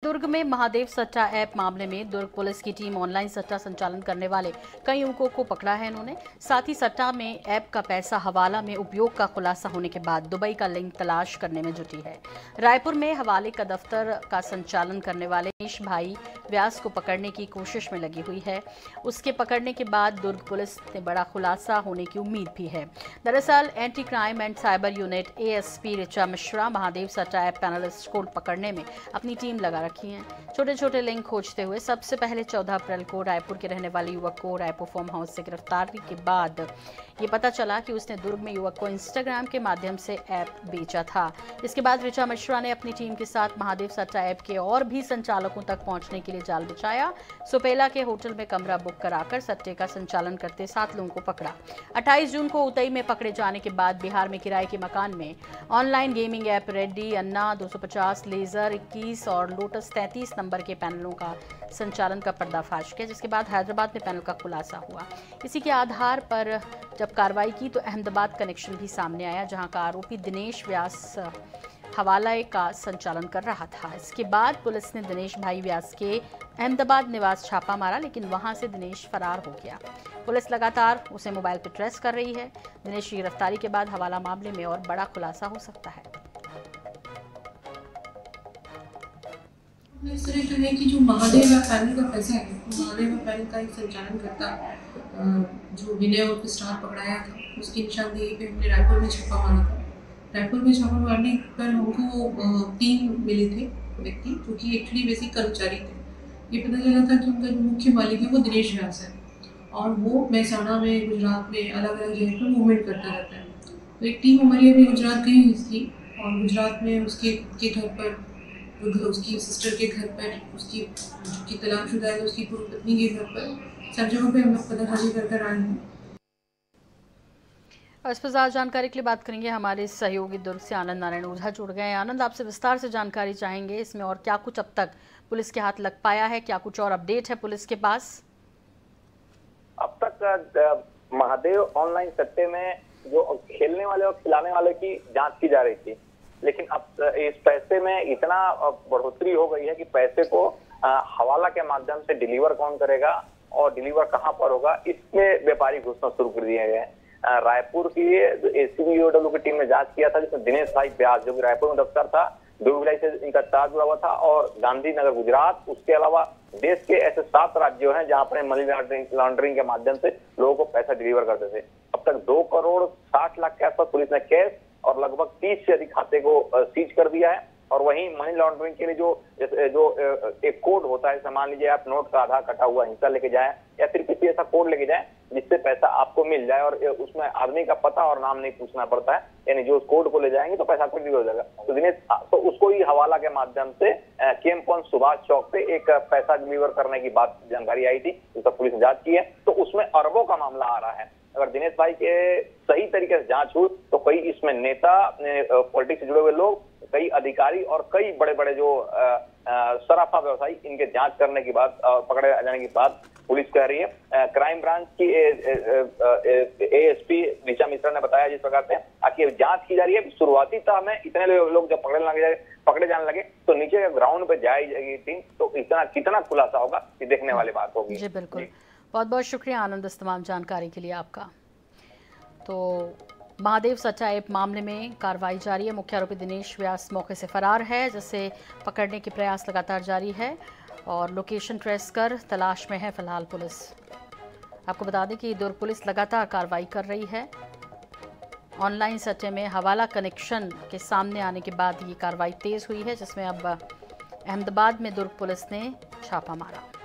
दुर्ग में महादेव सट्टा ऐप मामले में दुर्ग पुलिस की टीम ऑनलाइन सट्टा संचालन करने वाले कई युवकों को पकड़ा है। इन्होंने साथ ही सट्टा में ऐप का पैसा हवाला में उपयोग का खुलासा होने के बाद दुबई का लिंक तलाश करने में जुटी है। रायपुर में हवाले का दफ्तर का संचालन करने वाले दिनेश भाई व्यास को पकड़ने की कोशिश में लगी हुई है। उसके पकड़ने के बाद दुर्ग पुलिस ने बड़ा खुलासा होने की उम्मीद भी है। दरअसल anti crime and cyber unit ASP Richa Mishra Mahadev सट्टा ऐप पैनलिस्ट को पकड़ने में अपनी टीम लगा रखी है। छोटे छोटे लिंक खोजते हुए सबसे पहले 14 अप्रैल को रायपुर के रहने वाले युवक को रायपुर फार्म हाउस से गिरफ्तारी के बाद ये पता चला कि उसने दुर्ग में युवक को इंस्टाग्राम के माध्यम से ऐप बेचा था। इसके बाद ऋचा मिश्रा ने अपनी टीम के साथ महादेव सट्टा ऐप के और भी संचालकों तक पहुंचने के लिए जाल बिछाया। सुपेला के होटल में कमरा बुक कराकर सट्टे का संचालन करते 7 लोगों को पकड़ा। 28 जून को उतई में पकड़े जाने के बाद बिहार में किराए के मकान में online gaming app Reddy, Anna 250, laser 21 और लोटस 33 नंबर के पैनलों का संचालन का पर्दाफाश किया, जिसके बाद हैदराबाद में पैनल का खुलासा हुआ। इसी के आधार पर जब कार्रवाई की तो अहमदाबाद कनेक्शन भी सामने आया, जहां का आरोपी दिनेश व्यास हवाला का संचालन कर रहा था। इसके बाद पुलिस ने दिनेश भाई व्यास के अहमदाबाद निवास छापा मारा, लेकिन वहां से दिनेश फरार हो गया। पुलिस लगातार उसे मोबाइल पर ट्रेस कर रही है। दिनेश की गिरफ्तारी के बाद हवाला मामले में और बड़ा खुलासा हो सकता है। इस तरह का है कि जो महादेव पैनल का पैसा है, महादेव पैनल का एक संचालन करता जो विनय और स्टार पकड़ाया था, उसकी निशानदेही पे हमने रायपुर में छापा मारा था। रायपुर में छापा मारने पर हमको 3 मिले थे व्यक्ति, जो कि एक्चुअली बेसिक कर्मचारी थे। ये पता चला था कि उनका जो मुख्य मालिक है वो दिनेश व्यास है और वो महसाना में, गुजरात में अलग अलग जगह पर मूवमेंट करता रहता है। तो एक टीम हमारी अभी गुजरात गई हुई थी और गुजरात में उसके घर पर, उसकी सिस्टर के घर पर, उसकी जो तलाकशुदा है उसकी पूर्व पत्नी के घर पर, सब जगहों पे हम लोग पताखाजी कर आए हैं। और इस पर ज़्यादा जानकारी के लिए बात करेंगे हमारे सहयोगी दुर्ग से आनंद नारायण ओझा जुड़ गए हैं। आनंद, आपसे विस्तार से जानकारी चाहेंगे इसमें और क्या कुछ अब तक पुलिस के हाथ लग पाया है, क्या कुछ और अपडेट है पुलिस के पास? अब तक महादेव ऑनलाइन सट्टे में जो खेलने वाले और खिलाने वाले की जांच की जा रही थी, लेकिन अब इस पैसे में इतना बढ़ोतरी हो गई है कि पैसे को हवाला के माध्यम से डिलीवर कौन करेगा और डिलीवर कहां पर होगा, इसमें व्यापारी घुसना शुरू कर दिए गए। रायपुर की ACP EOW की टीम ने जांच किया था, जिसमें दिनेश भाई व्यास जो कि रायपुर में दफ्तर था, दुर्ग से इनका तार जुड़ा हुआ था और गांधीनगर गुजरात, उसके अलावा देश के ऐसे 7 राज्यों हैं जहां पर मनी लॉन्ड्रिंग के माध्यम से लोगों को पैसा डिलीवर करते थे। अब तक 2 करोड़ 60 लाख के आसपास पुलिस ने कैश और लगभग 30 से अधिक खाते को सीज कर दिया है। और वहीं मनी लॉन्ड्रिंग के लिए जो एक कोड होता है, मान लीजिए आप नोट का आधा कटा हुआ हिस्सा लेके जाए या फिर किसी ऐसा कोड लेके जाए जिससे पैसा आपको मिल जाए और उसमें आदमी का पता और नाम नहीं पूछना पड़ता है, यानी जो उस कोड को ले जाएंगे तो पैसा आपको डिलीवर हो जाएगा। तो दिनेश तो उसको ही हवाला के माध्यम से केमपन सुभाष चौक पे एक पैसा डिलीवर करने की बात जानकारी आई थी, उसका पुलिस ने जांच की है। तो उसमें अरबों का मामला आ रहा है। अगर दिनेश भाई के सही तरीके से जांच हुई तो कई इसमें नेता, पॉलिटिक्स से जुड़े हुए लोग, कई अधिकारी और कई बड़े बड़े जो सराफा व्यवसायी, इनके जांच करने के बाद पकड़े जाने के बाद पुलिस कह रही है। क्राइम ब्रांच की ASP ऋचा मिश्रा ने बताया जिस प्रकार से आखिर जांच की जा रही है। शुरुआती तह में इतने लोग जब पकड़े जाने लगे तो नीचे ग्राउंड पे जाएगी टीम, तो इतना कितना खुलासा होगा ये देखने वाली बात होगी। जी बिल्कुल, बहुत बहुत शुक्रिया आनंद इस तमाम जानकारी के लिए आपका। तो महादेव सट्टा ऐप मामले में कार्रवाई जारी है। मुख्य आरोपी दिनेश व्यास मौके से फरार है, जिसे पकड़ने के प्रयास लगातार जारी है और लोकेशन ट्रेस कर तलाश में है फिलहाल पुलिस। आपको बता दें कि दुर्ग पुलिस लगातार कार्रवाई कर रही है। ऑनलाइन सट्टे में हवाला कनेक्शन के सामने आने के बाद ये कार्रवाई तेज हुई है, जिसमें अब अहमदाबाद में दुर्ग पुलिस ने छापा मारा।